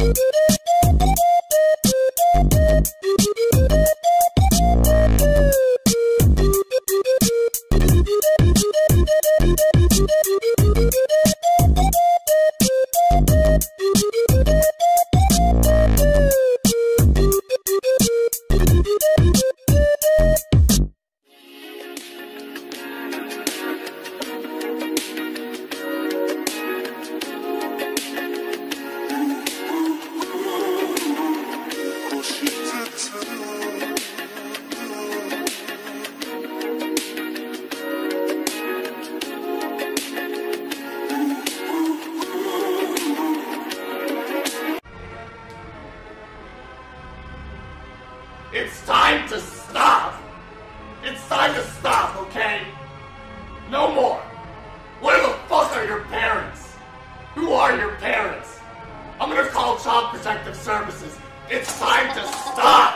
It's time to stop! It's time to stop, okay? No more! Where the fuck are your parents? Who are your parents? I'm gonna call Child Protective Services. It's time to stop!